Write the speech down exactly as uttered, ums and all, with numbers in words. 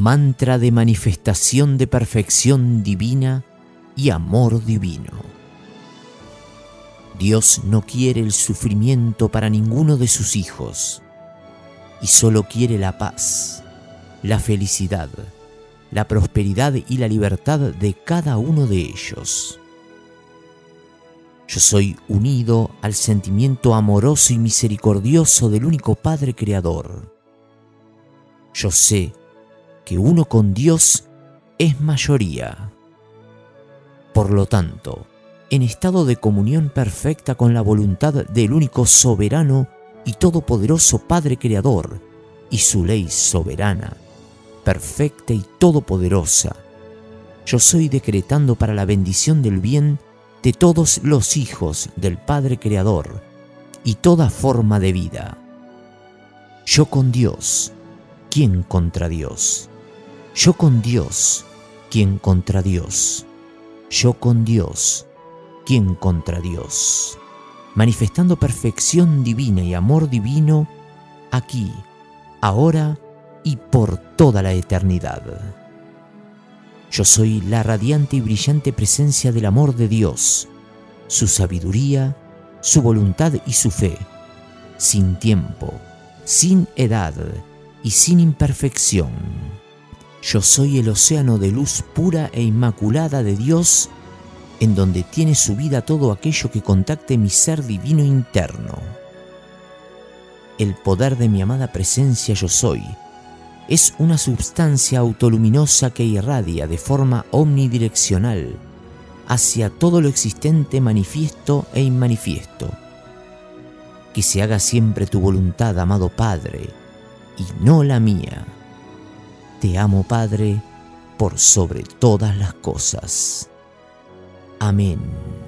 mantra de manifestación de perfección divina y amor divino. Dios no quiere el sufrimiento para ninguno de sus hijos y solo quiere la paz, la felicidad, la prosperidad y la libertad de cada uno de ellos. Yo soy unido al sentimiento amoroso y misericordioso del único Padre Creador. Yo sé que uno con Dios es mayoría. Por lo tanto, en estado de comunión perfecta con la voluntad del único soberano y todopoderoso Padre Creador y su ley soberana, perfecta y todopoderosa, yo soy decretando para la bendición del bien de todos los hijos del Padre Creador y toda forma de vida. Yo con Dios, ¿quién contra Dios? Yo con Dios, ¿quién contra Dios? Yo con Dios, ¿quién contra Dios? Manifestando perfección divina y amor divino aquí, ahora y por toda la eternidad. Yo soy la radiante y brillante presencia del amor de Dios, su sabiduría, su voluntad y su fe, sin tiempo, sin edad y sin imperfección. Yo soy el océano de luz pura e inmaculada de Dios, en donde tiene su vida todo aquello que contacte mi ser divino interno. El poder de mi amada presencia yo soy es una substancia autoluminosa que irradia de forma omnidireccional hacia todo lo existente manifiesto e inmanifiesto. Que se haga siempre tu voluntad, amado Padre, y no la mía. Te amo, Padre, por sobre todas las cosas. Amén.